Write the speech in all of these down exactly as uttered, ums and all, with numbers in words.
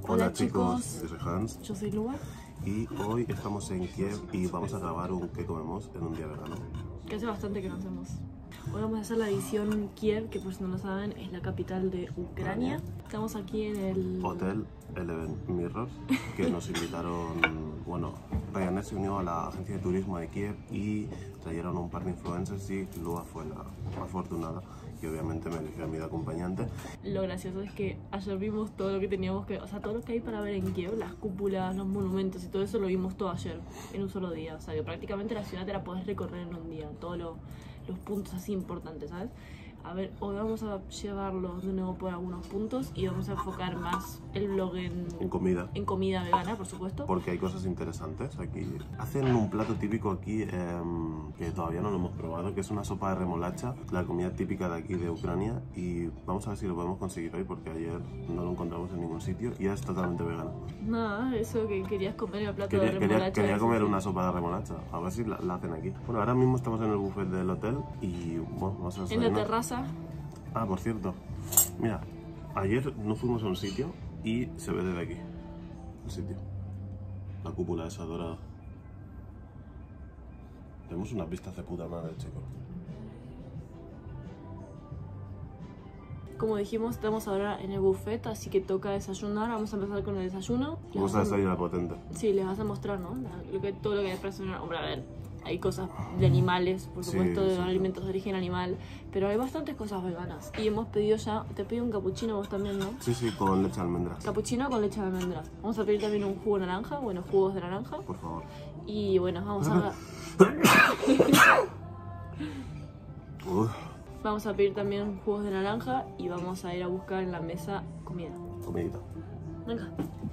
Hola, Hola chicos. chicos, yo soy Hans. Yo soy Lua. Y hoy estamos en Kiev y vamos a grabar un ¿Qué comemos? En un día vegano. Que hace bastante que no hacemos. Hoy vamos a hacer la edición Kiev, que por si no lo saben es la capital de Ucrania. Estamos aquí en el Hotel Eleven Mirror, que nos invitaron, bueno, Ryanair se unió a la agencia de turismo de Kiev y trajeron un par de influencers y Lua fue la afortunada y obviamente me eligió a mí de acompañante. Lo gracioso es que ayer vimos todo lo que teníamos que, o sea, todo lo que hay para ver en Kiev, las cúpulas, los monumentos y todo eso lo vimos todo ayer, en un solo día. O sea, que prácticamente la ciudad te la podés recorrer en un día, todos lo, los puntos así importantes, ¿sabes? A ver, hoy vamos a llevarlos de nuevo por algunos puntos y vamos a enfocar más el vlog en, en comida. En comida vegana, por supuesto. Porque hay cosas interesantes aquí. Hacen un plato típico aquí eh, que todavía no lo hemos probado, que es una sopa de remolacha, la comida típica de aquí de Ucrania. Y vamos a ver si lo podemos conseguir hoy porque ayer no lo encontramos en ningún sitio y es totalmente vegano. Nada, eso que querías comer el plato quería, de remolacha. Quería, quería comer una sopa de remolacha, a ver si la, la hacen aquí. Bueno, ahora mismo estamos en el buffet del hotel y bueno, vamos a ver. En la terraza. Ah, por cierto, mira, ayer no fuimos a un sitio y se ve desde aquí el sitio, la cúpula esa dorada. Tenemos unas vistas de puta madre, chicos. Como dijimos, estamos ahora en el buffet, así que toca desayunar. Vamos a empezar con el desayuno. Vamos a desayunar potente. Sí, les vas a mostrar, ¿no? Lo que, todo lo que hay para desayunar. Hombre, a ver, hay cosas de animales, por supuesto, sí, de sí, alimentos de origen animal, pero hay bastantes cosas veganas. Y hemos pedido ya, te pido un capuchino vos también, ¿no? Sí, sí, con leche de almendras. Capuchino con leche de almendras. Vamos a pedir también un jugo de naranja, bueno, jugos de naranja. Por favor. Y bueno, vamos a... Vamos a pedir también jugos de naranja y vamos a ir a buscar en la mesa comida. Comidita. Venga.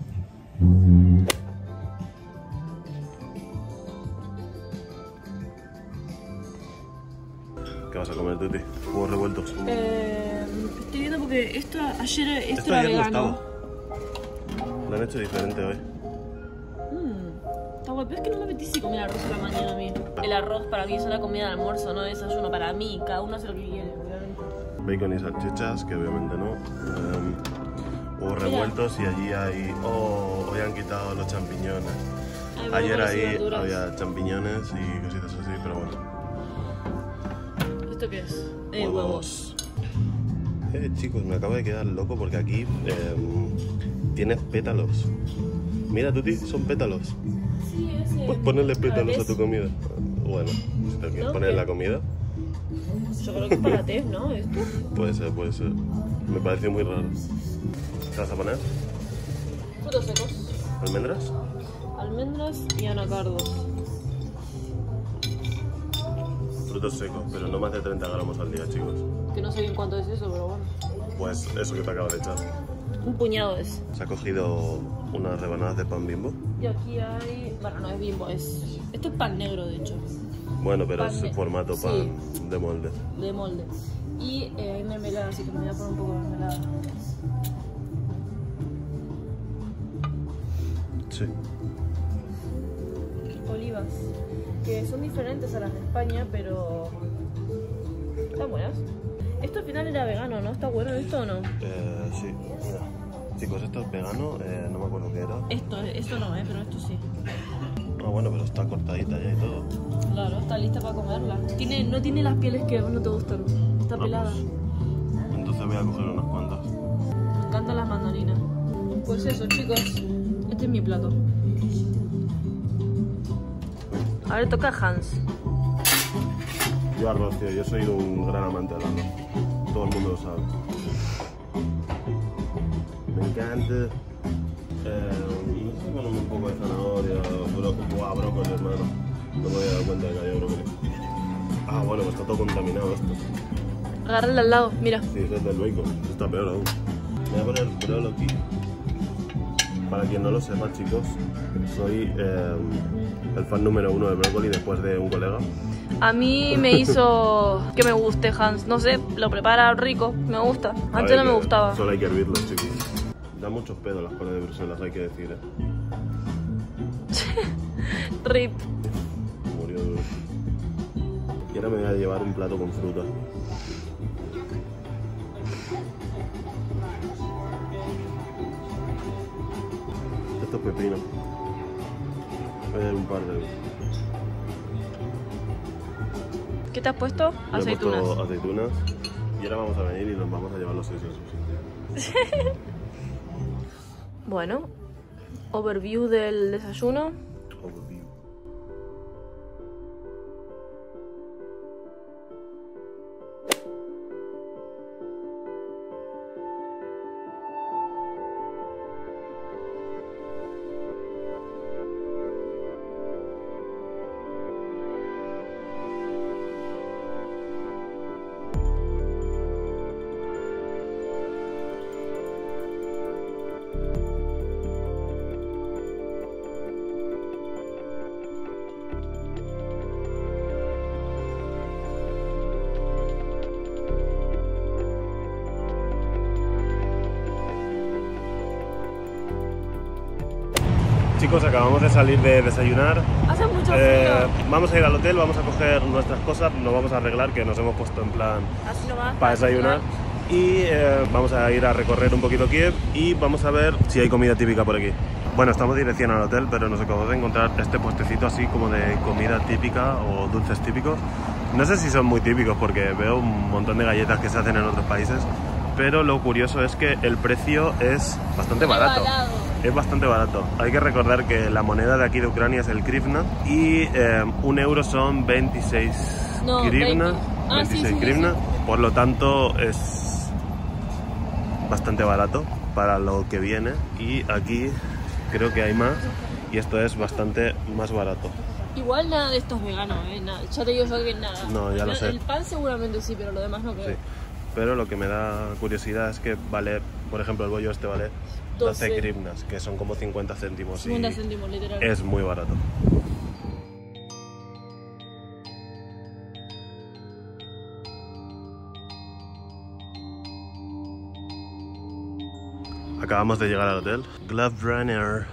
¿Qué vas a comer, Tuti? ¿Huevos revueltos? Eh, estoy viendo porque esto ayer esto, esto era ayer vegano. No estaba. Lo han hecho diferente hoy. Mmm, está guay, pero es que no me apetece comer arroz a la mañana a mí. El arroz para mí es una comida de almuerzo, no de desayuno. Para mí, cada uno hace lo que quiere, obviamente. Bacon y salchichas, que obviamente no. Um, huevos revueltos y allí hay... Oh, hoy han quitado los champiñones. Ay, ayer ahí había champiñones y cositas así, pero bueno. ¿Esto qué es? Eh, huevos. Eh, chicos, me acabo de quedar loco porque aquí eh, tienes pétalos. Mira, Tuti, son pétalos. Sí, ese. Puedes ponerle pétalos a tu comida. Bueno, si te quieres poner en la comida. Yo creo que es para té, ¿no? ¿Esto? Puede ser, puede ser. Me pareció muy raro. ¿Qué vas a poner? Frutos secos. ¿Almendras? Almendras y anacardos. Frutos secos, pero no más de treinta gramos al día, chicos. Que no sé bien cuánto es eso, pero bueno. Pues eso que te acabo de echar. Un puñado es. Se ha cogido unas rebanadas de pan Bimbo. Y aquí hay... Bueno, no es Bimbo, es... Esto es pan negro, de hecho. Bueno, pero pan es formato pan sí. de molde. De molde. Y eh, hay mermelada, así que me voy a poner un poco de mermelada. Sí. Olivas. Que son diferentes a las de España, pero están buenas. Esto al final era vegano, ¿no? ¿Está bueno esto o no? Eh, sí, mira. Chicos, esto es vegano, eh, no me acuerdo qué era. Esto, esto no, ¿eh? Pero esto sí. Ah, bueno, pero está cortadita ya y todo. Claro, está lista para comerla. Tiene, no tiene las pieles que no te gustan. Está no, pelada. Pues, entonces voy a coger unas cuantas. Me encantan las mandarinas. Pues eso, chicos. Este es mi plato. Ahora toca Hans. Yo arroz, tío. Yo soy un gran amante del arroz. Todo el mundo lo sabe. Me encanta. Eh, no sé, ponerme un poco de zanahoria, brócoli, wow, brócoli, hermano. No me había dado cuenta de que había brócoli. Ah, bueno, pues está todo contaminado esto. Agárrale al lado, mira. Sí, eso es del bacon. Está peor aún. Voy a poner brócoli. Para quien no lo sepa, chicos, soy eh, el fan número uno de brócoli después de un colega. A mí me hizo que me guste Hans, no sé, lo prepara rico, me gusta. Antes no me gustaba. Solo hay que hervirlos, chicos. Da muchos pedos las colas de Bruselas, hay que decir, ¿eh? Rip. Murió duro. Y ahora me voy a llevar un plato con fruta. estos pepinos. Voy a dar un par de... ¿Qué te has puesto? Le he Aceitunas. puesto aceitunas. Y ahora vamos a venir y nos vamos a llevar los sesos. Bueno, overview del desayuno. Overview. Chicos, acabamos de salir de desayunar. Hace mucho frío. Eh, vamos a ir al hotel, vamos a coger nuestras cosas, nos vamos a arreglar, que nos hemos puesto en plan Así nomás, para desayunar. Y eh, vamos a ir a recorrer un poquito Kiev y vamos a ver si hay comida típica por aquí. Bueno, estamos dirección al hotel, pero nos acabamos de encontrar este puestecito así como de comida típica o dulces típicos. No sé si son muy típicos porque veo un montón de galletas que se hacen en otros países, pero lo curioso es que el precio es bastante barato. Es bastante barato. Hay que recordar que la moneda de aquí de Ucrania es el hryvnia y eh, un euro son veintiséis No, hryvnia, veinte. Ah, veintiséis sí, sí, hryvnia. sí. Por lo tanto es bastante barato para lo que viene y aquí creo que hay más y esto es bastante más barato. Igual nada de esto es vegano, ¿eh? Nada. Ya te digo yo que nada. No, ya lo el, sé. El pan seguramente sí, pero lo demás no creo. Sí. Pero lo que me da curiosidad es que vale, por ejemplo, el bollo este vale doce hryvnias, que son como cincuenta céntimos. cincuenta y céntimos, literal. es muy barato. Acabamos de llegar al hotel. Glove Runner.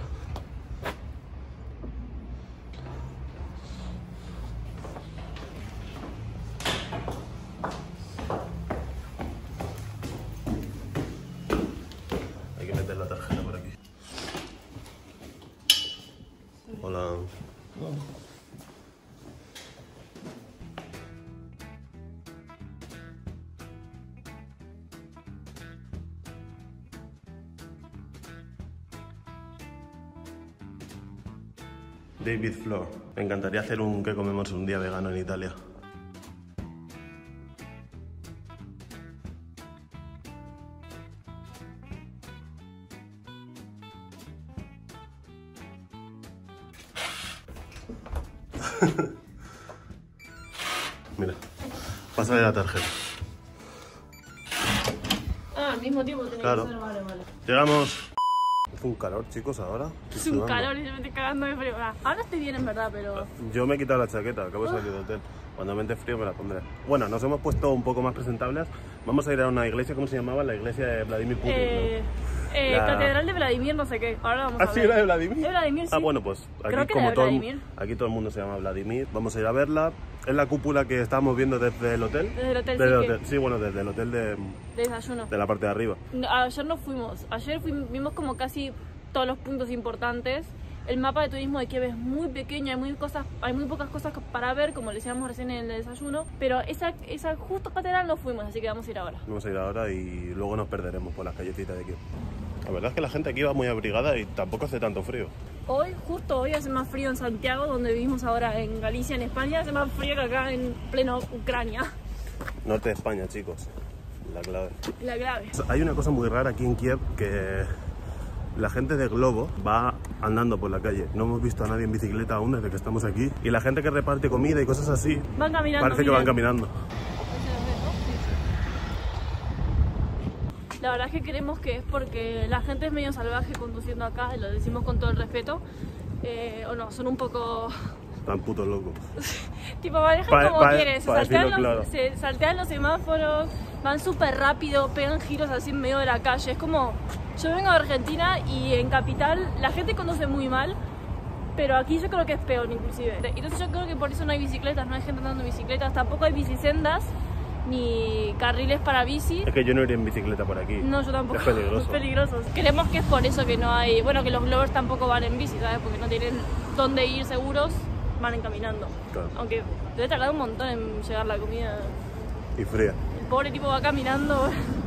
Hay que meter la tarjeta por aquí. Hola. David Flor. Me encantaría hacer un que comemos un día vegano en Italia. Mira, pásale la tarjeta. Ah, al mismo tiempo tenés Claro. que hacer, vale, vale. Llegamos. Hace un calor, chicos, ahora. Estoy Es un sudando. calor y yo me estoy cagando de frío. Ah, ahora estoy bien en verdad, pero... Yo me he quitado la chaqueta, acabo de salir del hotel. Cuando me entre frío me la pondré. Bueno, nos hemos puesto un poco más presentables. Vamos a ir a una iglesia, ¿cómo se llamaba? La iglesia de Vladimir Putin, Eh, ¿no? eh, La- Catedral de Vladimir, no sé qué. Ahora vamos a ¿Ah, ver. sí, era de Vladimir? ¿Es Vladimir, sí? Ah, bueno, pues Creo aquí que como era todo, el- Vladimir. aquí todo el mundo se llama Vladimir. Vamos a ir a verla. Es la cúpula que estábamos viendo desde el hotel. Desde el hotel, Desde sí, el que- hotel. Sí, bueno, desde el hotel de, De desayuno. de la parte de arriba. No, ayer no fuimos. Ayer fuimos, vimos como casi todos los puntos importantes. El mapa de turismo de Kiev es muy pequeño, hay muy, cosas, hay muy pocas cosas para ver, como le decíamos recién en el desayuno. Pero esa, esa justo catedral no fuimos, así que vamos a ir ahora. Vamos a ir ahora y luego nos perderemos por las callecitas de aquí. La verdad es que la gente aquí va muy abrigada y tampoco hace tanto frío. Hoy, justo hoy, hace más frío en Santiago, donde vivimos ahora en Galicia, en España. Hace más frío que acá en pleno Ucrania. Norte de España, chicos. La clave. La clave. Hay una cosa muy rara aquí en Kiev que la gente de Globo va andando por la calle. No hemos visto a nadie en bicicleta aún desde que estamos aquí. Y la gente que reparte comida y cosas así, Van caminando. parece que miren. van caminando. La verdad es que creemos que es porque la gente es medio salvaje conduciendo acá, y lo decimos con todo el respeto. Eh, o no, son un poco... Están putos locos. tipo, manejan Pa- como pa- quieren, se pa saltean, decirlo los, claro. se saltean los semáforos, van súper rápido, pegan giros así en medio de la calle. Es como, yo vengo de Argentina y en Capital la gente conduce muy mal, pero aquí yo creo que es peor inclusive. Entonces yo creo que por eso no hay bicicletas, no hay gente andando en bicicletas, tampoco hay bicisendas. ni carriles para bici. Es que yo no iría en bicicleta por aquí. No, yo tampoco. Es peligroso. Es peligroso. Creemos que es por eso que no hay... Bueno, que los Glovers tampoco van en bici, ¿sabes? Porque no tienen dónde ir seguros, van caminando. Claro. Aunque debe tardar un montón en llegar la comida. Y fría. El pobre tipo va caminando.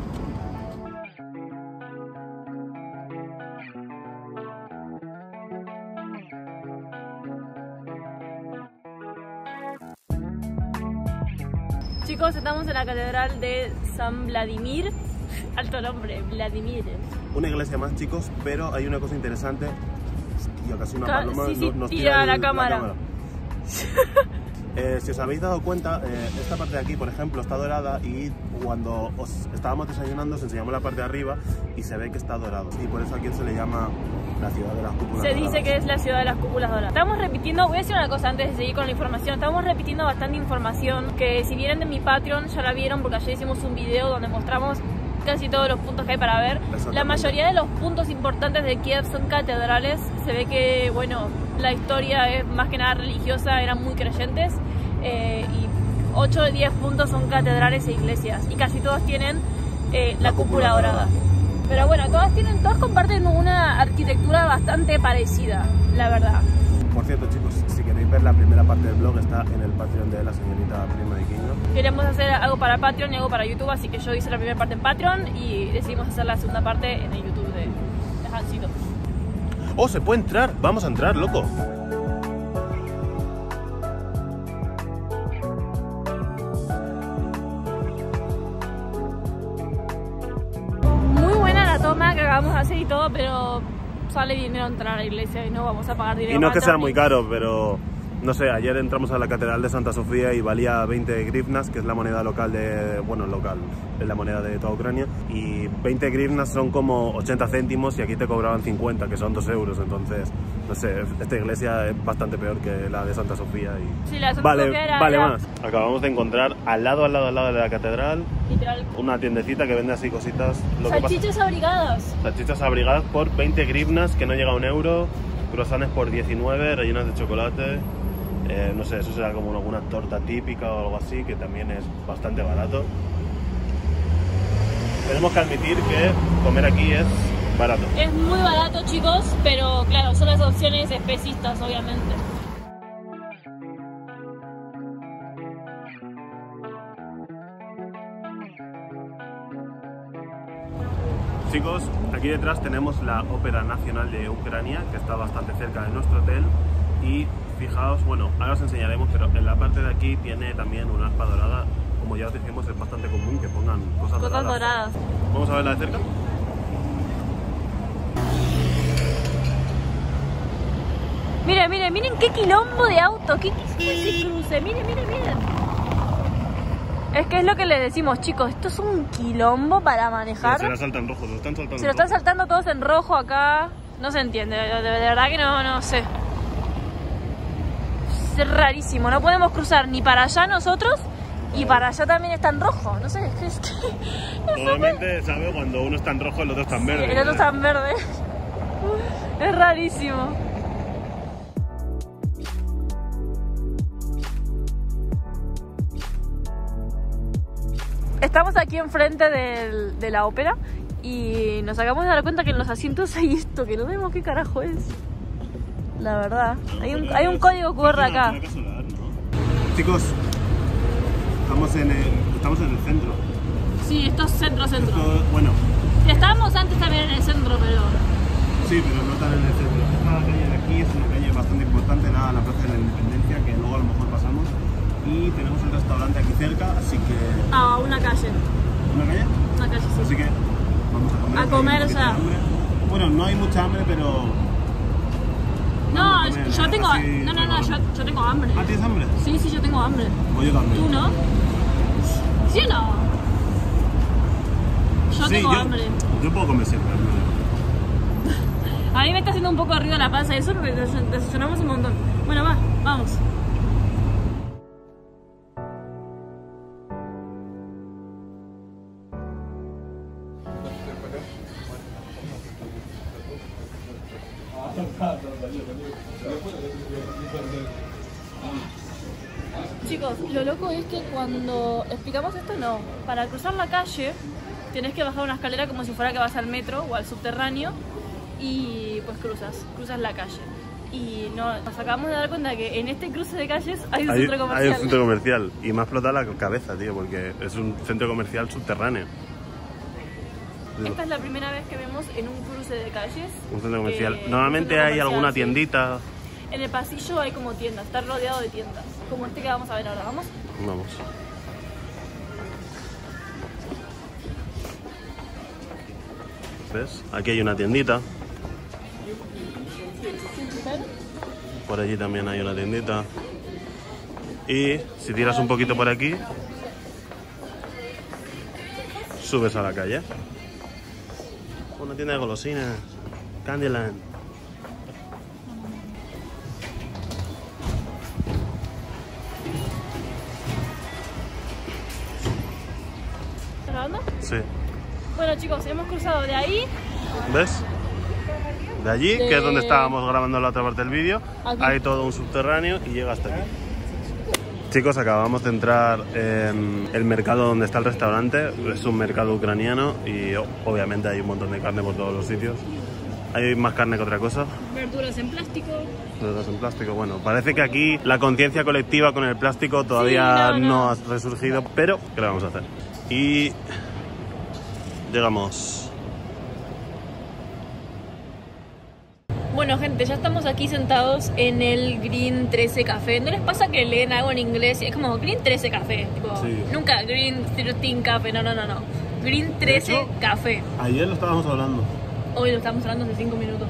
Chicos, estamos en la catedral de San Vladimir. Alto nombre, Vladimir. Una iglesia más, chicos, pero hay una cosa interesante. Hostia, casi una Ca paloma sí, sí, nos, nos tira tira la el, cámara. La cámara. Eh, si os habéis dado cuenta, eh, esta parte de aquí, por ejemplo, está dorada y cuando os estábamos desayunando os enseñamos la parte de arriba y se ve que está dorado. Y por eso aquí se le llama la ciudad de las cúpulas Se doradas. dice que es la ciudad de las cúpulas doradas. Estamos repitiendo, voy a decir una cosa antes de seguir con la información. Estamos repitiendo bastante información que si vienen de mi Patreon ya la vieron porque ayer hicimos un video donde mostramos casi todos los puntos que hay para ver. La mayoría de los puntos importantes de Kiev son catedrales. Se ve que, bueno, la historia es más que nada religiosa, eran muy creyentes. Eh, y ocho de diez puntos son catedrales e iglesias. Y casi todos tienen eh, la, la cúpula, cúpula dorada. dorada. Pero bueno, todas tienen, todas comparten una arquitectura bastante parecida, la verdad. Por cierto, chicos, si queréis ver la primera parte del blog está en el Patreon de la señorita Prima de Kingo. Queremos hacer algo para Patreon y algo para YouTube, así que yo hice la primera parte en Patreon y decidimos hacer la segunda parte en el YouTube de, de Hansito. ¡Oh, se puede entrar! ¡Vamos a entrar, loco! Muy buena la toma que acabamos de hacer y todo, pero sale dinero entrar a la iglesia y no vamos a pagar dinero. Y no es que sea muy caro, pero no sé, ayer entramos a la Catedral de Santa Sofía y valía veinte grivnas, que es la moneda local de, bueno, local, es la moneda de toda Ucrania, y veinte grivnas son como ochenta céntimos y aquí te cobraban cincuenta, que son dos euros, entonces, no sé, esta iglesia es bastante peor que la de Santa Sofía y... Sí, la de Santa vale, Sofía era, vale era... más. Acabamos de encontrar al lado, al lado, al lado de la catedral, literal, una tiendecita que vende así cositas. Lo salchichas abrigadas. Salchichas abrigadas por veinte grivnas, que no llega a un euro, croissants por diecinueve, rellenas de chocolate. Eh, no sé, eso será como alguna torta típica o algo así, que también es bastante barato. Tenemos que admitir que comer aquí es barato. Es muy barato, chicos, pero claro, son las opciones especistas, obviamente. Chicos, aquí detrás tenemos la Ópera Nacional de Ucrania, que está bastante cerca de nuestro hotel. Y fijaos, bueno, ahora os enseñaremos, pero en la parte de aquí tiene también una aspa dorada. Como ya os dijimos, es bastante común que pongan cosas, cosas doradas. doradas. Vamos a verla de cerca. Miren, miren, miren qué quilombo de auto, qué ese cruce, miren, miren, miren. Es que es lo que les decimos, chicos, esto es un quilombo para manejar. Se la saltan rojo, se lo están saltando. Se lo están saltando todos en rojo acá. No se entiende, de, de verdad que no, no sé. Es rarísimo, no podemos cruzar ni para allá nosotros y para allá también está en rojo. No sé, es que... Es que normalmente, ¿sabes? Cuando uno está en rojo, el otro está en verde. Sí, el otro está en verde. Es rarísimo. Estamos aquí enfrente del, de la ópera y nos acabamos de dar cuenta que en los asientos hay esto, que no sabemos qué carajo es. La verdad, hay un, hay un código Q R acá. Solar, ¿no? Chicos, estamos en, el, estamos en el centro. Sí, esto es centro-centro. Bueno. Estábamos antes también en el centro, pero... Sí, pero no tan en el centro. Esta calle de aquí es una calle bastante importante, la, la Plaza de la Independencia, que luego a lo mejor pasamos. Y tenemos el restaurante aquí cerca, así que... Ah, una calle. ¿Una calle? Una calle, sí. Así que vamos a comer. A comer, o sea... Bueno, no hay mucha hambre, pero... No, comer, yo tengo... No, no, no, yo, yo tengo hambre. ¿Ah, tienes hambre? Sí, sí, yo tengo hambre. Pues yo también. ¿Tú no? ¿Sí o no? Yo sí, tengo yo, hambre. Yo puedo comer siempre. A mí me está haciendo un poco de ruido la panza y eso porque desayunamos un montón. Bueno, va, vamos. Chicos, lo loco es que cuando explicamos esto, no. Para cruzar la calle, tenés que bajar una escalera como si fuera que vas al metro o al subterráneo y pues cruzas, cruzas la calle. Y no, nos acabamos de dar cuenta que en este cruce de calles hay un hay, centro comercial. Hay un centro comercial y me ha explotado la cabeza, tío, porque es un centro comercial subterráneo. Esta es la primera vez que vemos en un cruce de calles. Un centro comercial. Eh, Normalmente un centro hay comercial, alguna sí. tiendita. En el pasillo hay como tiendas, está rodeado de tiendas. Como este que vamos a ver ahora, ¿vamos? Vamos. ¿Ves? Aquí hay una tiendita. Por allí también hay una tiendita. Y si tiras un poquito por aquí, subes a la calle. Una tienda de golosinas. Candyland. ¿Estás grabando? Sí. Bueno chicos, hemos cruzado de ahí. ¿Ves? De allí, De... que es donde estábamos grabando la otra parte del vídeo, Aquí. hay todo un subterráneo y llega hasta aquí. Chicos, acabamos de entrar en el mercado donde está el restaurante. Es un mercado ucraniano y obviamente hay un montón de carne por todos los sitios. Hay más carne que otra cosa. Verduras en plástico. Verduras en plástico, bueno, parece que aquí la conciencia colectiva con el plástico todavía sí, no, no. no ha resurgido, pero ¿qué le vamos a hacer? Y llegamos. Bueno gente, ya estamos aquí sentados en el Green trece Café. ¿No les pasa que leen algo en inglés? Es como Green trece Café, tipo, Sí. nunca Green trece Café, no, no, no, no. Green trece De hecho, Café. Ayer lo estábamos hablando. Hoy lo estamos hablando hace cinco minutos.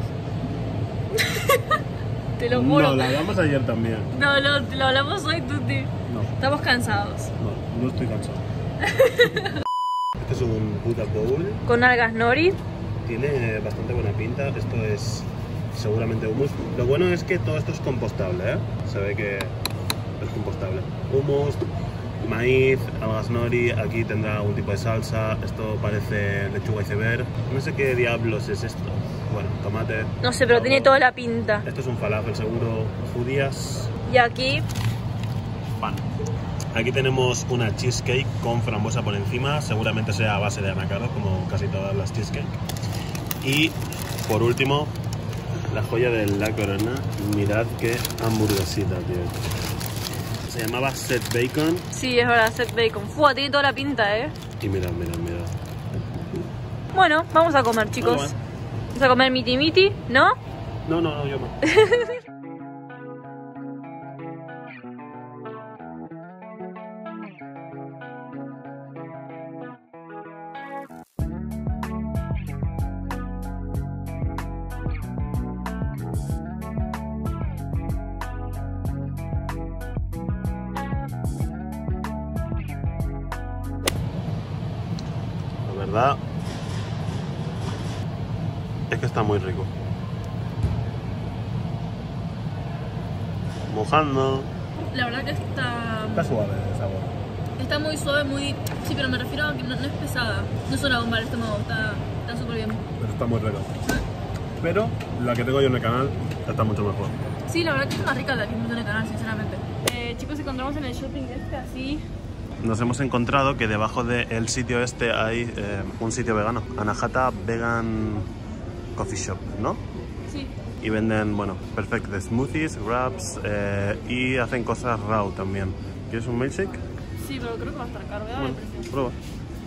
Te lo juro. No, lo hablamos ayer también. No, lo, lo hablamos hoy, Tuti. No, Estamos cansados. no, no estoy cansado. Este es un Buddha Bowl. Con algas nori. Tiene bastante buena pinta. Esto es seguramente hummus. Lo bueno es que todo esto es compostable, ¿eh? Se ve que es compostable. Hummus, maíz, algas nori. Aquí tendrá algún tipo de salsa. Esto parece lechuga iceberg. No sé qué diablos es esto. Bueno, tomate. No sé, pero tiene toda la pinta. Esto es un falafel seguro. Judías. Y aquí, Pan. Aquí tenemos una cheesecake con frambuesa por encima, seguramente sea a base de anacardo, como casi todas las cheesecake. Y por último, la joya de la corona. Mirad qué hamburguesita, tío. Se llamaba Set Bacon. sí, es verdad, set bacon. Fua, tiene toda la pinta, eh. Y mirad, mirad, mirad. Bueno, vamos a comer, chicos. Vamos. Vamos a comer miti miti, ¿no? No, no, no, yo no. La verdad es que está muy rico. Mojando. La verdad que está, Está suave el sabor. está muy suave, muy... Sí, pero me refiero a que no, no es pesada. No es una bomba el estómago, está está súper bien. Pero está muy rico. Pero la que tengo yo en el canal está mucho mejor. Sí, la verdad que es más rica la que hemos en el canal, sinceramente. Eh, chicos, encontramos en el shopping este así... Nos hemos encontrado que debajo del sitio este hay eh, un sitio vegano. Anahata Vegan Coffee Shop, ¿no? Sí. Y venden, bueno, perfect smoothies, wraps eh, y hacen cosas raw también. ¿Quieres un milkshake? Sí, pero creo que va a estar caro. Voy a ver Bueno, el precio. prueba.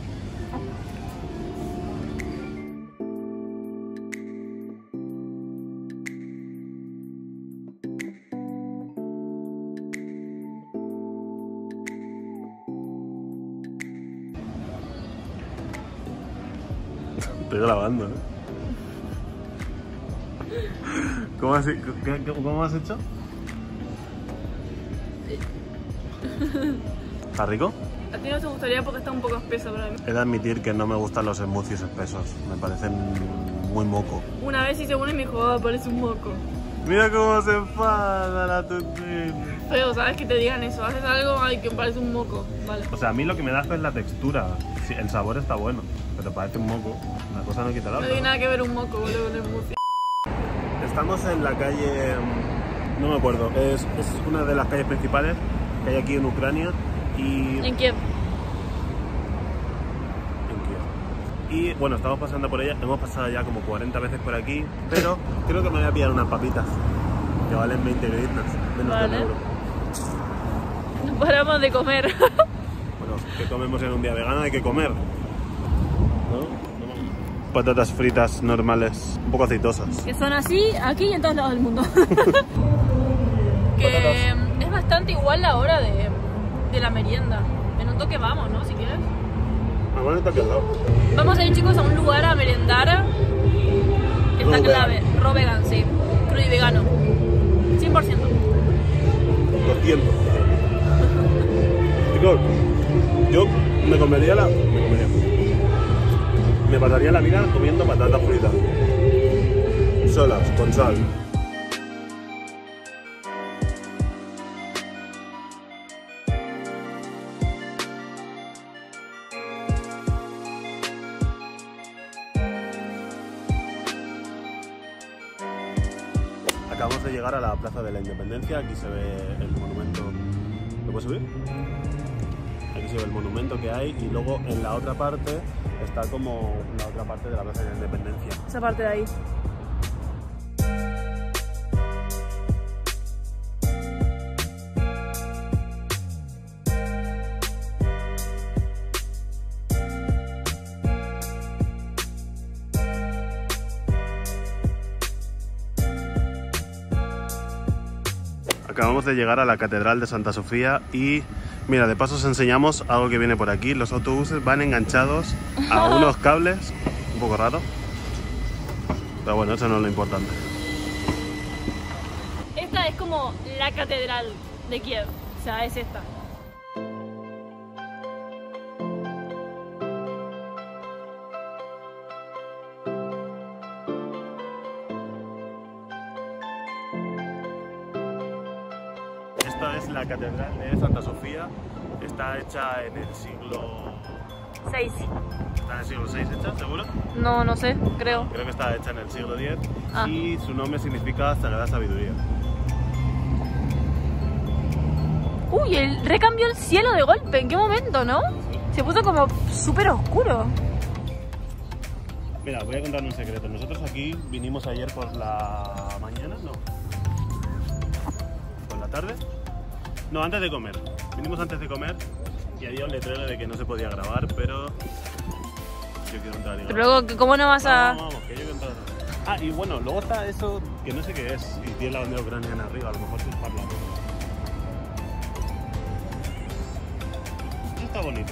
Estoy grabando, ¿eh? ¿Cómo has, qué- qué- cómo has hecho? ¿Está rico? A ti no te gustaría porque está un poco espeso para mí. He de admitir que no me gustan los smoothies espesos. Me parecen muy moco. Una vez hice uno y me dijo, ah, parece un moco. Mira cómo se enfada la tutín. Feo, ¿sabes? Que te digan eso. Haces algo, ay, que parece un moco. Vale. O sea, a mí lo que me da es la textura. Sí, el sabor está bueno, pero parece un moco. Una cosa no quita la No otra. tiene ¿no? nada que ver un moco, boludo, con el smoothie. Estamos en la calle, no me acuerdo, es, es una de las calles principales que hay aquí en Ucrania y... ¿En Kiev? En Kiev. Y bueno, estamos pasando por ella, hemos pasado ya como cuarenta veces por aquí, pero creo que me voy a pillar unas papitas que valen veinte gritos, menos Vale. de un euro. No paramos de comer. Bueno, que comemos en un día vegano, hay que comer, ¿no? Patatas fritas normales, un poco aceitosas. Que son así aquí y en todos lados del mundo. Que Patatas. es bastante igual la hora de, de la merienda. En un toque vamos, ¿no? Si quieres. Ah, bueno, está aquí al lado. Vamos a ir, chicos, a un lugar a merendar. Que está Raw clave. Raw vegan, sí. Crudo y vegano. cien por ciento. doscientos. Chicos, yo me comería la... Me comería. Me pasaría la vida comiendo patatas fritas. Solas, con sal. Acabamos de llegar a la Plaza de la Independencia. Aquí se ve el monumento. ¿Lo puedes subir? Aquí se ve el monumento que hay y luego en la otra parte está como la otra parte de la Plaza de la Independencia. Esa parte de ahí. Acabamos de llegar a la Catedral de Santa Sofía y mira, de paso os enseñamos algo que viene por aquí. Los autobuses van enganchados a unos cables, un poco raro, pero bueno, eso no es lo importante. Esta es como la catedral de Kiev. O sea, es esta. Esta es la Catedral de Santa Sofía. Está hecha en el siglo... Seis. ¿Está en el siglo seis hecha, seguro? No, no sé, creo. Creo que está hecha en el siglo diez Ah. y su nombre significa Sagrada Sabiduría. Uy, él recambió el cielo de golpe. ¿En qué momento, no? Se puso como súper oscuro. Mira, voy a contar un secreto. Nosotros aquí vinimos ayer por la mañana, no. ¿Por la tarde? No, antes de comer. Vinimos antes de comer y había un letrero de que no se podía grabar, pero yo quiero entrar y grabar. Pero luego, ¿cómo no vas a...? Vamos, vamos, que yo quiero entrar. Ah, y bueno, luego está eso que no sé qué es y tiene la bandera ucraniana arriba, a lo mejor es parlamento. Eso está bonito.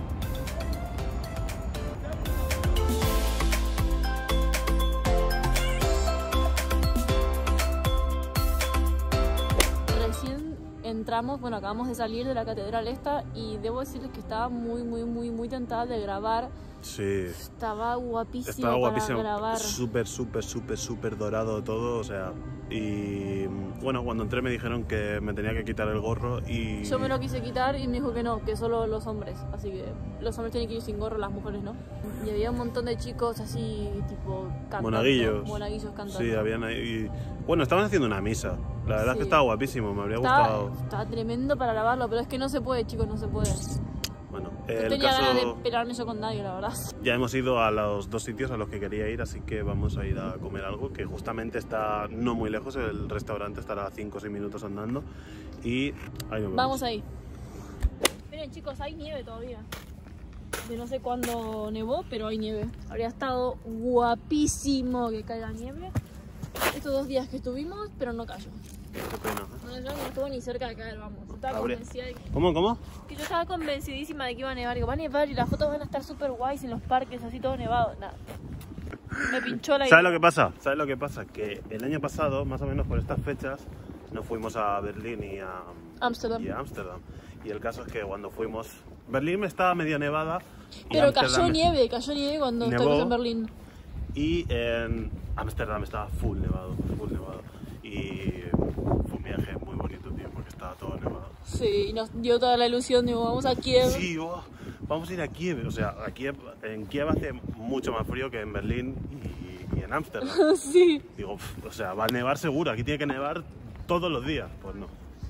Recién entramos, bueno, acabamos de salir de la catedral esta y debo decirles que estaba muy, muy, muy, muy tentada de grabar. Sí. Estaba guapísimo Estaba guapísimo, para grabar. súper, súper, súper, súper dorado todo, o sea, y bueno, cuando entré me dijeron que me tenía que quitar el gorro y... Yo me lo quise quitar y me dijo que no, que solo los hombres, así que los hombres tienen que ir sin gorro, las mujeres no. Y había un montón de chicos así, tipo, cantando. Monaguillos. Monaguillos cantando. Sí, habían ahí... y- bueno, estaban haciendo una misa, la verdad es Sí. que estaba guapísimo, me habría Estaba, gustado... estaba tremendo para grabarlo, pero es que no se puede, chicos, no se puede. Bueno, No el tenía ganas de caso... pelarme yo con nadie, la verdad. Ya hemos ido a los dos sitios a los que quería ir, así que vamos a ir a comer algo que justamente está no muy lejos, el restaurante estará a cinco o seis minutos andando y ahí nos vemos. Vamos ahí. Miren, chicos, hay nieve todavía. De no sé cuándo nevó, pero hay nieve. Habría estado guapísimo que caiga nieve. Estos dos días que estuvimos, pero no cayó. Qué pena. No, yo no estuvo ni cerca de caer, vamos. Yo estaba Habría- convencida de que, ¿Cómo, cómo? que yo estaba convencidísima de que iba a nevar. Digo, va a nevar y las fotos van a estar súper guays en los parques, así todo nevado. Nada. Me pinchó la idea. ¿Sabes lo que pasa? ¿Sabes lo que pasa? Que el año pasado, más o menos por estas fechas, nos fuimos a Berlín y a Ámsterdam. y a Ámsterdam. Y el caso es que cuando fuimos... Berlín estaba medio nevada. y Pero cayó Ámsterdam- nieve, cayó nieve cuando Nevó. estuvimos en Berlín. Y en Ámsterdam estaba full nevado, full nevado. Y fue un viaje muy bonito, tío, porque estaba todo nevado. Sí, y nos dio toda la ilusión, digo, vamos a Kiev. Sí, oh, vamos a ir a Kiev. O sea, a Kiev, en Kiev hace mucho más frío que en Berlín y, y en Ámsterdam. Sí. Digo, pf, o sea, va a nevar seguro, aquí tiene que nevar todos los días. Pues no.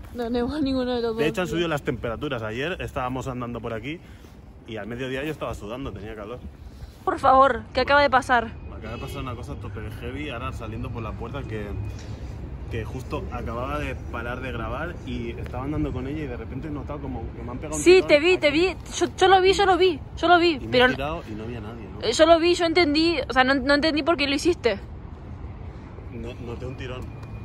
No nevó ninguno de los dos. De hecho han subido las temperaturas. Ayer estábamos andando por aquí y al mediodía yo estaba sudando, tenía calor. Por favor, ¿qué acaba de pasar? Acaba de pasar una cosa tope heavy, ahora saliendo por la puerta que, que justo acababa de parar de grabar y estaba andando con ella y de repente he notado como que me han pegado un Sí, tirón te vi, aquí. te vi. Yo, yo lo vi, yo lo vi, yo lo vi. Y me Pero he girado y no había nadie, ¿no? yo lo vi, yo entendí. O sea, no, no entendí por qué lo hiciste. No, noté un tirón.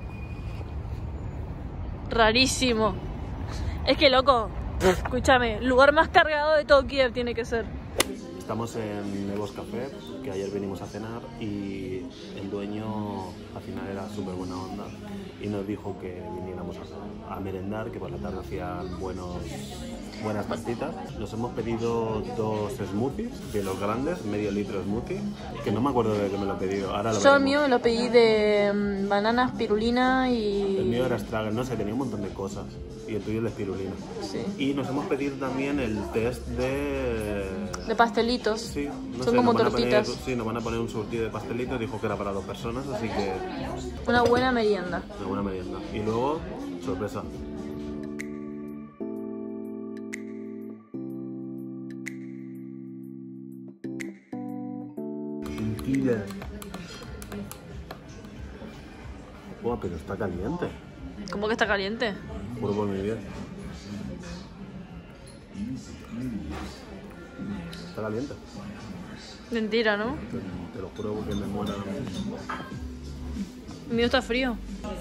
Rarísimo. Es que, loco, escúchame, lugar más cargado de todo Kiev tiene que ser. Estamos en Nevos Café, que ayer venimos a cenar y el dueño al final era súper buena onda y nos dijo que viniéramos a, a merendar, que por la tarde hacían buenos, buenas tartitas. Nos hemos pedido dos smoothies, de los grandes, medio litro de smoothie, que no me acuerdo de que me lo he pedido. Ahora lo Yo el veremos. mío me lo pedí de mm, bananas, pirulina y... El mío era Stragan, no sé, tenía un montón de cosas. Y el tuyo es de espirulina. Sí. Y nos hemos pedido también el test de... De pastelitos. Sí, no Son sé, como nos van a tortitas. poner- sí, nos van a poner un surtido de pastelitos, dijo que era para dos personas, así que Una buena merienda. una buena merienda. Y luego, sorpresa. Mentira. Buah, pero está caliente. ¿Cómo que está caliente? Juro por mi vida. Está caliente. Mentira, ¿no? Te, te lo juro porque me muero. El mío está frío.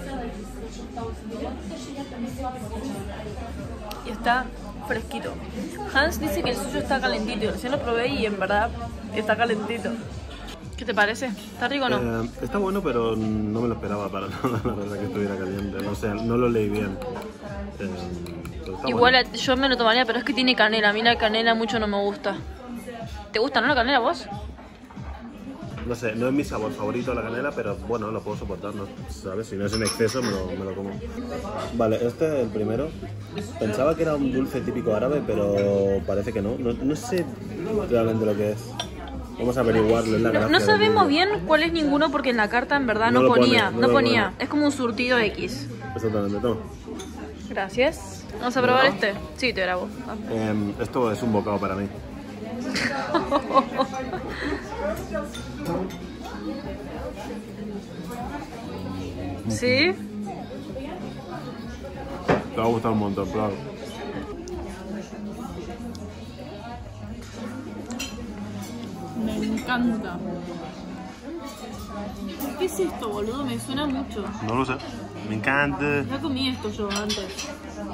Y está fresquito. Hans dice que el suyo está calentito. Yo lo probé y en verdad está calentito. ¿Qué te parece? ¿Está rico o no? Eh, está bueno, pero no me lo esperaba para nada, la verdad, que estuviera caliente. No sé, no lo leí bien. Eh, pero está Igual bueno. a- yo me lo tomaría, pero es que tiene canela. A mí la canela mucho no me gusta. ¿Te gusta, no, la canela vos? No sé, no es mi sabor favorito la canela, pero bueno, lo puedo soportar, ¿no? ¿Sabes? Si no es en exceso, me lo, me lo como. Vale, este es el primero. Pensaba que era un dulce típico árabe, pero parece que no. No, no sé realmente lo que es. Vamos a averiguarlo, es la No, gracia no del sabemos vídeo. bien cuál es ninguno porque en la carta en verdad No no, lo pone, ponía. no No, lo ponía. pone. Es como un surtido X. Exactamente, toma. Gracias. Vamos a probar ¿Grabamos? este. Sí, te grabo. Ah. Eh, esto es un bocado para mí. ¿Sí? Te va a gustar un montón, claro. Me encanta. ¿Qué es esto, boludo? Me suena mucho. No lo sé. Me encanta. Ya comí esto yo antes.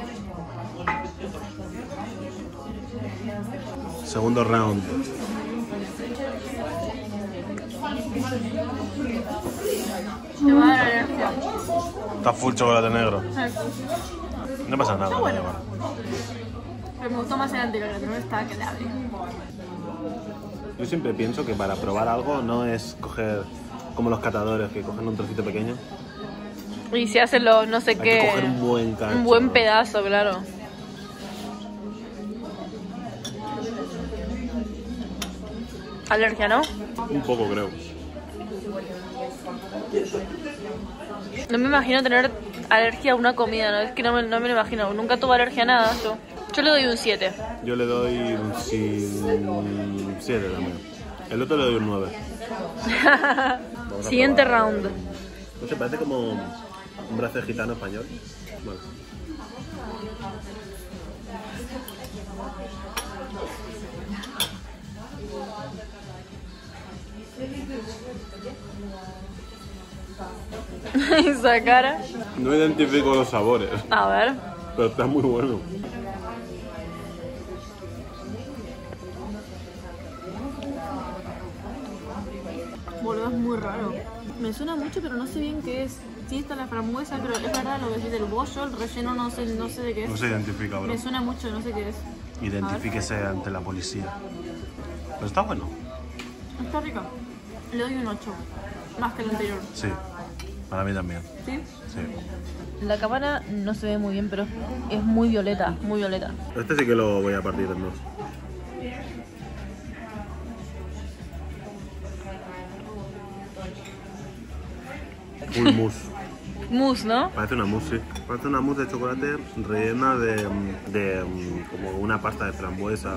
Segundo round. Me va a dar alergia. Está full chocolate negro. No pasa nada. Está bueno. nada. Pero me gustó más el anterior, el anterior estaba que le hable. Yo siempre pienso que para probar algo no es coger como los catadores que cogen un trocito pequeño. Y si hacen los no sé Hay qué. que coger un buen cacho. Un buen ¿no? pedazo, claro. Alergia, ¿no? Un poco, creo. No me imagino tener alergia a una comida, ¿no? Es que no me, no me lo imagino. Nunca tuve alergia a nada. Yo, yo le doy un siete. Yo le doy un siete también. El otro le doy un nueve. Vamos a Siguiente probar. round. No sé, parece como un brazo de gitano español. Bueno. Esa cara. No identifico los sabores, A ver. pero está muy bueno. Boludo, es muy raro. Me suena mucho, pero no sé bien qué es. Sí está la frambuesa, pero es verdad lo que decís del bollo, el relleno no sé, no sé de qué es. No se identifica, bro. Me suena mucho, no sé qué es. Identifíquese ante la policía. Pero está bueno. Está rico. Le doy un ocho. Más que el anterior. Sí, para mí también. ¿Sí? Sí. La cámara no se ve muy bien, pero es muy violeta, muy violeta. Este sí que lo voy a partir en dos. Full mousse. Mousse, ¿no? Parece una mousse, sí. Parece una mousse de chocolate rellena de, de como una pasta de frambuesa.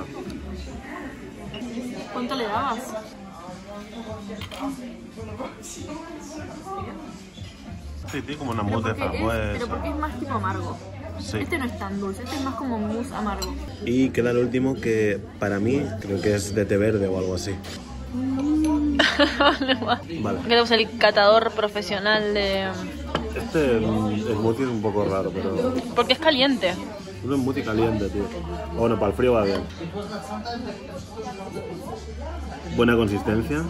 ¿Cuánto le dabas? Sí, tiene como una Pero mousse de porque, es, frambuesa. pero porque es más tipo amargo. Sí. Este no es tan dulce, este es más como mousse amargo. Y queda el último que para mí creo que es de té verde o algo así. Vale. Tenemos el catador profesional de... Este mm, smoothie es un poco raro, pero Porque es caliente. es un smoothie caliente, tío. Bueno, para el frío va bien. Buena consistencia.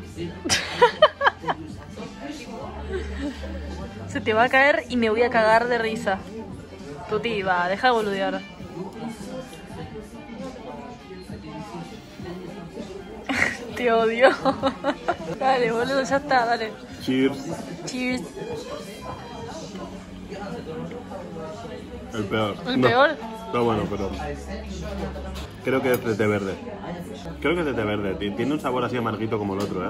Se te va a caer y me voy a cagar de risa. Tuti, va, deja de boludear. Te odio. Dale, boludo, ya está, dale. Cheers. Cheers. El peor. ¿El No, peor? Está bueno, pero creo que es de té verde. Creo que es de té verde. Ti- Tiene un sabor así amarguito como el otro, ¿eh?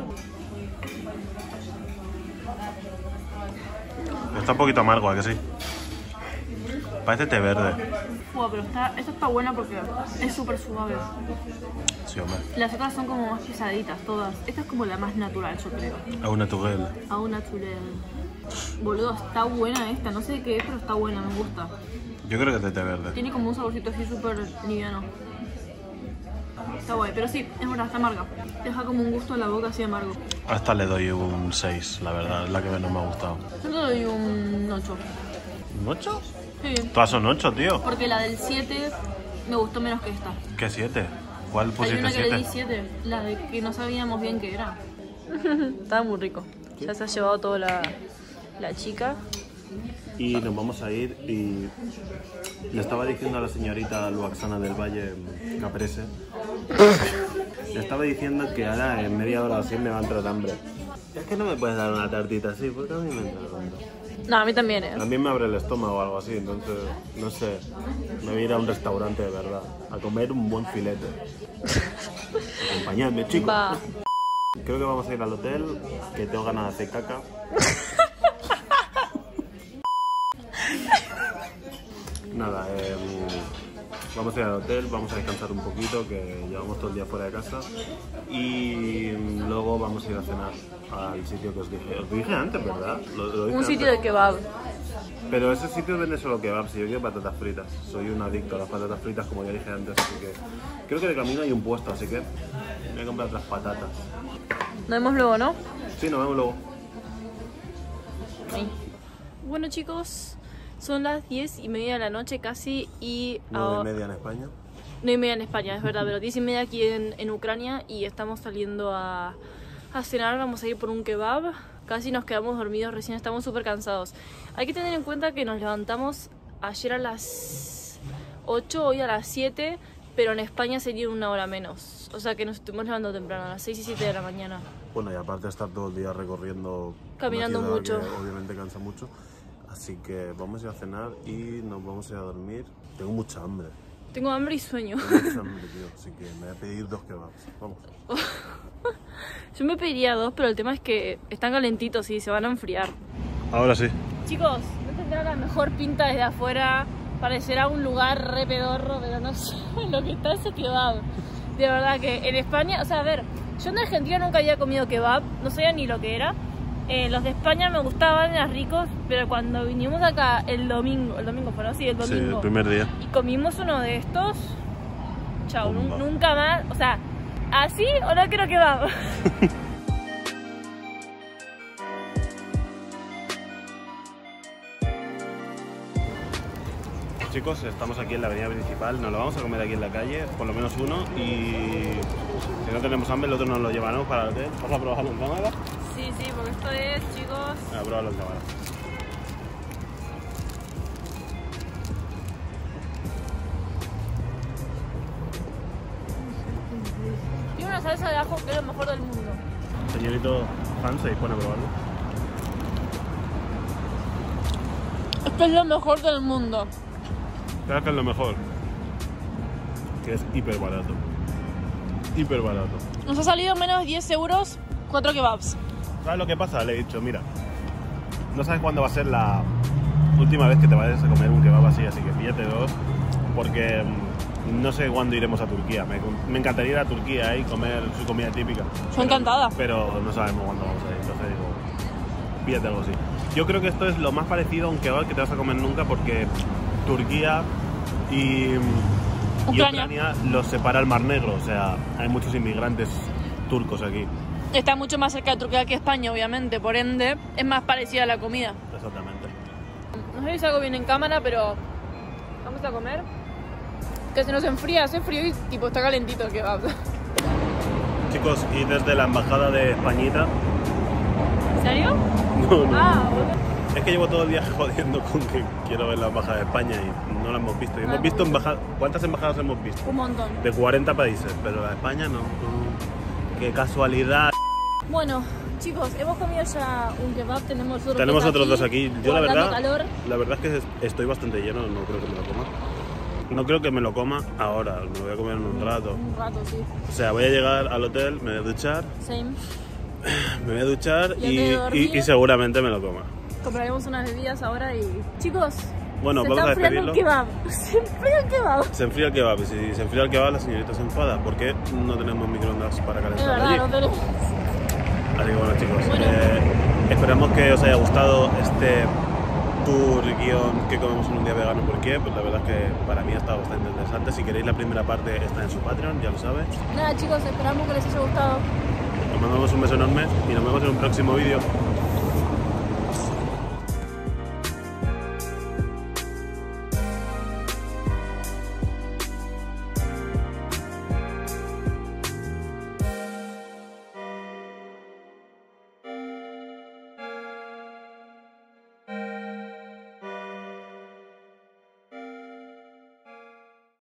Está un poquito amargo, ¿a que sí? Parece té verde. Fua, pero está, esta está buena porque es súper suave. Sí, hombre. Las otras son como más pesaditas, todas. Esta es como la más natural, yo creo. A una naturel. A una chuleta. Boludo, está buena esta. No sé qué es, pero está buena, me gusta. Yo creo que es de té verde. Tiene como un saborcito así súper liviano. Está guay, pero sí, es verdad, está amarga. Deja como un gusto en la boca así amargo. A esta le doy un seis, la verdad, es la que menos me ha gustado. Yo le doy un ocho. ¿Un ocho? Sí. Todas son ocho, tío. Porque la del siete me gustó menos que esta. ¿Qué siete? ¿Cuál Hay pusiste una que le di siete? siete, la de que no sabíamos bien qué era. Estaba muy rico. Ya se ha llevado toda la, la chica. Y nos vamos a ir y le estaba diciendo a la señorita Luaxana del Valle Caprese, le estaba diciendo que ahora en media hora o así me va a entrar hambre. Es que no me puedes dar una tartita así, porque a mí me entra hambre. No, a mí también, ¿eh? También me abre el estómago o algo así, entonces, no sé, me voy a ir a un restaurante de verdad, a comer un buen filete. Acompañadme, chicos. Va. Creo que vamos a ir al hotel, que tengo ganas de hacer caca. Nada, eh, vamos a ir al hotel, vamos a descansar un poquito, que llevamos todo el día fuera de casa. Y luego vamos a ir a cenar al sitio que os dije. Os dije antes, ¿verdad? Lo- lo dije Un sitio antes. de kebab. Pero ese sitio vende solo kebabs y yo quiero patatas fritas. Soy un adicto a las patatas fritas, como ya dije antes, así que creo que de camino hay un puesto, así que voy a comprar otras patatas. Nos vemos luego, ¿no? Sí, nos vemos luego. Ahí. Bueno, chicos, son las diez y media de la noche casi y... Nueve ah, y media en España. nueve y media en España, es verdad, pero diez y media aquí en, en Ucrania y estamos saliendo a, a cenar, vamos a ir por un kebab. Casi nos quedamos dormidos, recién estamos súper cansados. Hay que tener en cuenta que nos levantamos ayer a las ocho, hoy a las siete, pero en España sería una hora menos. O sea que nos estuvimos levantando temprano, a las seis y siete de la mañana. Bueno, y aparte estar todo el día recorriendo, Caminando una ciudad mucho. que obviamente cansa mucho. Así que vamos a ir a cenar y nos vamos a ir a dormir. Tengo mucha hambre. Tengo hambre y sueño. Tengo mucha hambre, tío. Así que me voy a pedir dos kebabs. Vamos. Yo me pediría dos, pero el tema es que están calentitos y se van a enfriar. Ahora sí. Chicos, no tendrá la mejor pinta desde afuera. Parecerá un lugar re pedorro, pero no sé lo que está ese kebab. De verdad que en España, o sea, a ver, yo en Argentina nunca había comido kebab, no sabía ni lo que era. Eh, los de España me gustaban, eran ricos, pero cuando vinimos acá el domingo, el domingo fue, ¿no? Sí, el Sí, domingo. el primer día. Y comimos uno de estos. Chao, nun- Bomba. nunca más, o sea, ¿así o no quiero kebab? Chicos, estamos aquí en la avenida principal. Nos lo vamos a comer aquí en la calle, por lo menos uno. Y si no tenemos hambre, el otro nos lo llevaremos para el hotel. ¿Vas a probarlo en cámara? Sí, sí, porque esto es, chicos. Voy a probarlo en cámara. Tiene una salsa de ajo que es lo mejor del mundo. Señorito Hans, ¿se dispone a probarlo? Esto es lo mejor del mundo. ¿Sabes qué es lo mejor? Que es hiper barato. Hiper barato. Nos ha salido menos de diez euros, cuatro kebabs. ¿Sabes lo que pasa? Le he dicho, mira, no sabes cuándo va a ser la última vez que te vayas a comer un kebab así, así que píllate dos, porque no sé cuándo iremos a Turquía. Me, me encantaría ir a Turquía ¿eh? y comer su comida típica. Estoy encantada. Pero no sabemos cuándo vamos a ir, entonces digo, píllate algo así. Yo creo que esto es lo más parecido a un kebab que te vas a comer nunca, porque Turquía y, y Ucrania. Ucrania los separa el Mar Negro, o sea, hay muchos inmigrantes turcos aquí. Está mucho más cerca de Turquía que España, obviamente, por ende es más parecida a la comida. Exactamente. No sé si salgo bien en cámara, pero vamos a comer. Que se nos enfría, hace frío y tipo está calentito el kebab. Chicos, y desde la embajada de Españita. ¿En serio? No, no. Ah, bueno. Es que llevo todo el día jodiendo con que quiero ver la embajada de España y no la hemos visto. Y No hemos la visto hemos embajadas. ¿Cuántas embajadas hemos visto? Un montón. De cuarenta países, pero la de España no. Qué casualidad. Bueno, chicos, hemos comido ya un kebab, tenemos otros Tenemos dos otros aquí, dos aquí. Yo la guardando verdad, calor. la verdad es que estoy bastante lleno, no creo que me lo coma. No creo que me lo coma ahora, me lo voy a comer en un rato. Un rato, sí. O sea, voy a llegar al hotel, me voy a duchar, Same. me voy a duchar Y y, antes de dormir- y- y seguramente me lo coma. Compraremos unas bebidas ahora y... Chicos, Bueno, se vamos a está enfriando despedirlo. el kebab. Se enfría el kebab. Se enfría el kebab, y si se enfría el kebab la señorita se enfada. ¿Por qué no tenemos microondas para Es calentar verdad, allí? no tenemos... Así que bueno chicos, Bueno. eh, esperamos que os haya gustado este tour guión que comemos en un día vegano. ¿Por qué? Pues la verdad es que para mí ha estado bastante interesante. Si queréis la primera parte está en su Patreon, ya lo sabes. Nada chicos, esperamos que les haya gustado. Os mandamos un beso enorme y nos vemos en un próximo vídeo.